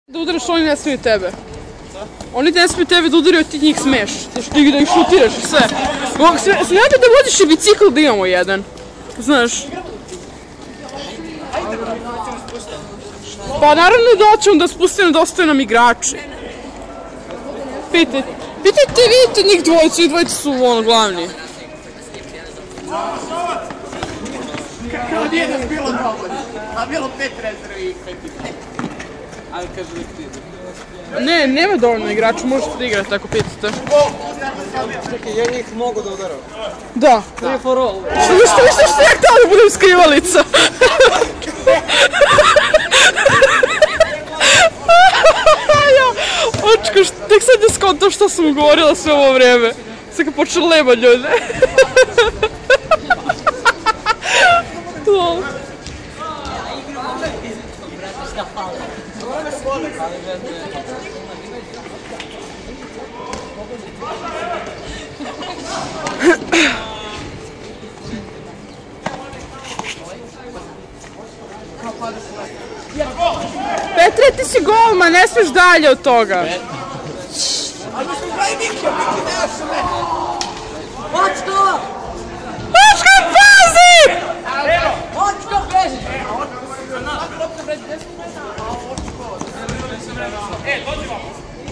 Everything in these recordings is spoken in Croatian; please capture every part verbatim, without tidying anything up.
Da udaraš, oni ne smiju tebe. Oni ne smiju tebe da udaraju, ti njih smeš. Ti da ih šutiraš i sve. Smije bi da vodiš i bicikl da imamo jedan. Znaš. Pa naravno da ćemo da spustimo da ostaju nam igrači. Pitajte. Pitajte, vidite njih dvojicu, i dvojice su ono glavni. Kad je nas bilo dovoljno, a bilo pet rezervi i pet igrača. Ali kažu da ti ide. Ne, nema dovoljno igrača, možete da igrate ako pitate. Čekaj, ja njih mogu da udaram. Da. Free for all. Što što što što ja htjela da budem skrivalica? Očko, tek sad je skontao što sam govorila sve ovo vreme. Sad kad počne leba ljude. To. Petre, ti si golman, ne smiješ dalje od toga. Očko! Očko, pazi! Očko, beži! E, dođi vam!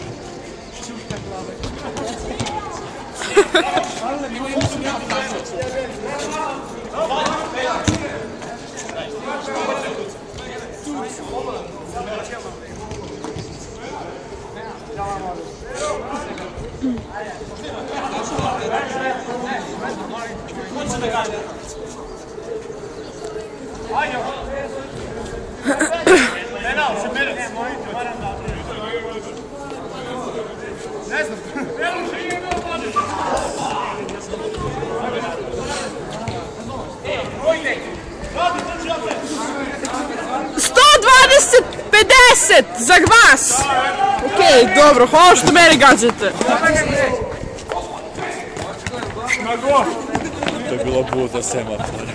sto dvadeset pedeset za vas! Okej, dobro, hvala što mene gađate. To je bilo buda semafor.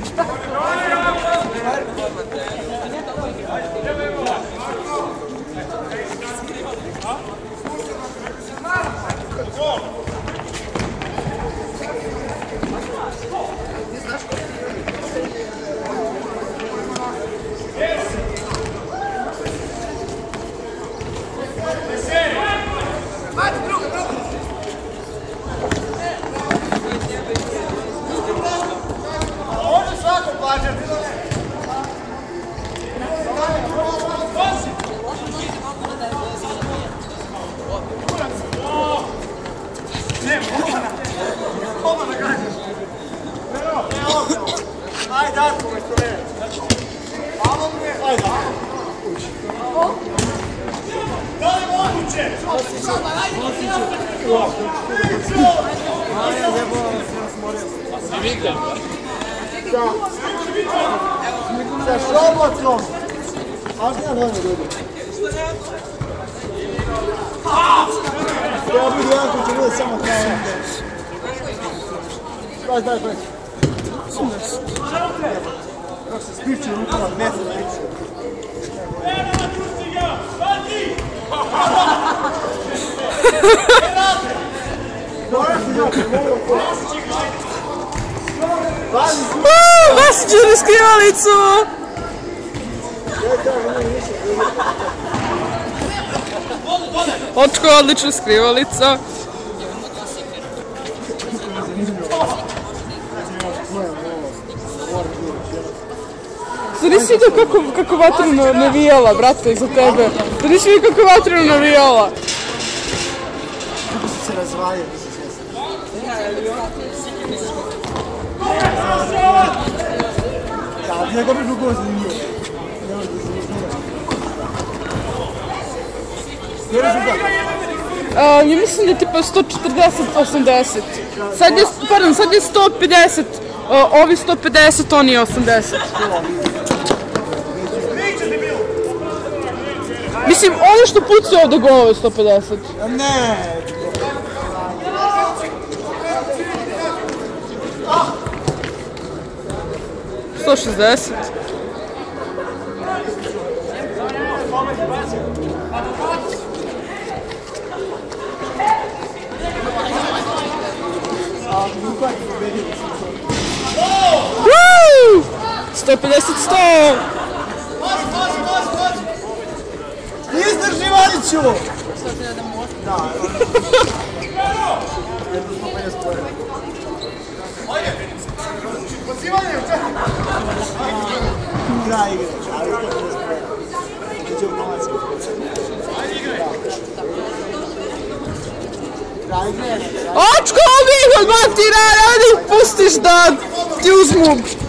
Ajde, Darko, što ne. Malo mi je. Ajde. Da li moguće? Si vikend, ba? Sa šobocom. A gdje ne ono ljudi? Ja budu jedan koji će bude samo kao ovo. Daj, daj, daj. Kako se spiče rukama, ne se spiče. Vasiću na skrivalicu! Očko, odlična skrivalica. Da nisi vidio kako, kako vatreno navijala, brate, iza tebe. Da nisi vidio kako vatreno navijala. Kako su se razvajali, nisi svjesni. Da, njega bi drugo zanimljivo. Sve je rezultat? Ja mislim da je tipa sto četrdeset osamdeset. Sad je, pardon, sad je sto pedeset, ovi sto pedeset, oni osamdeset. Mislim, ono što puci ovdje golo je sto pedeset. Ne! sto šezdeset. Woo! sto pedeset sto! Izdrži Valiću! Kraj igre, ali neće automatski. Kraj igre. Očko, ovdje ih odmatira, da ih pustiš da ti uzmu